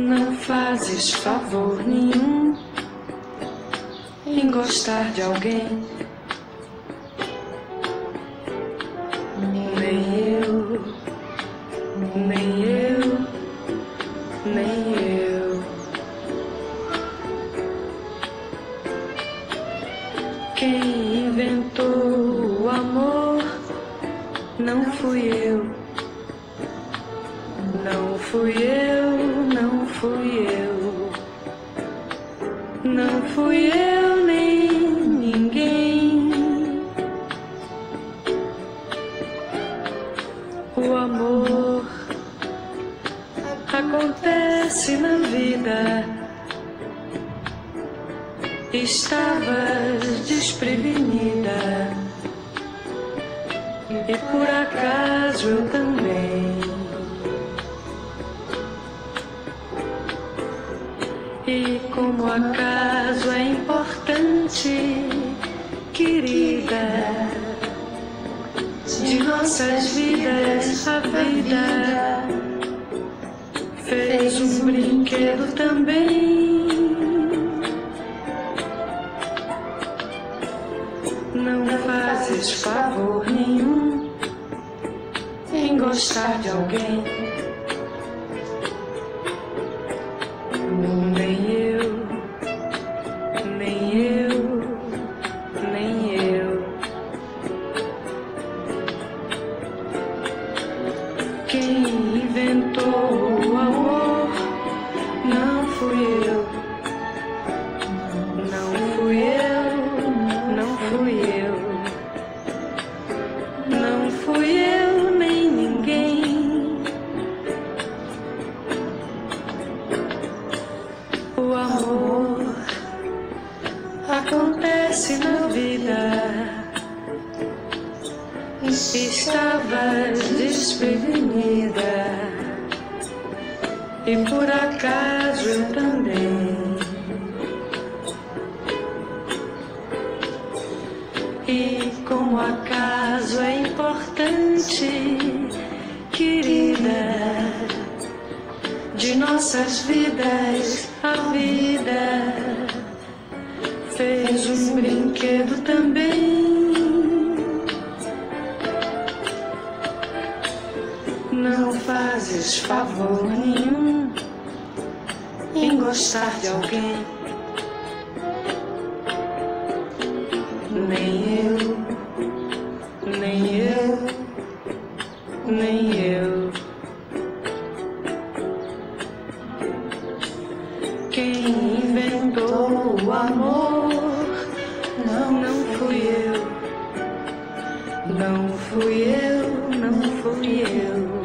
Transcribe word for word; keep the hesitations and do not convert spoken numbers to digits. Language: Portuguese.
Não fazes favor nenhum em gostar de alguém. Nem eu, nem eu, nem eu. Quem inventou o amor não fui eu. Não fui eu, não fui eu. Não fui eu nem ninguém. O amor acontece na vida. Estavas desprevenida e por acaso eu também. E como acaso é importante, querida, de nossas vidas a vida fez um brinquedo também. Não fazes favor nenhum em gostar de alguém. Nem eu, nem eu, nem eu. Quem inventou o amor não fui eu. Não fui eu, não fui eu. Não fui eu nem ninguém. O amor acontece na vida. Estavas desprevenida e por acaso eu também. E como acaso é importante, querida, de nossas vidas a vida fez um brinquedo também. Não fazes favor nenhum em gostar de alguém. Nem eu, nem eu, nem eu. Quem inventou o amor não, não fui eu. Não fui eu, não fui eu.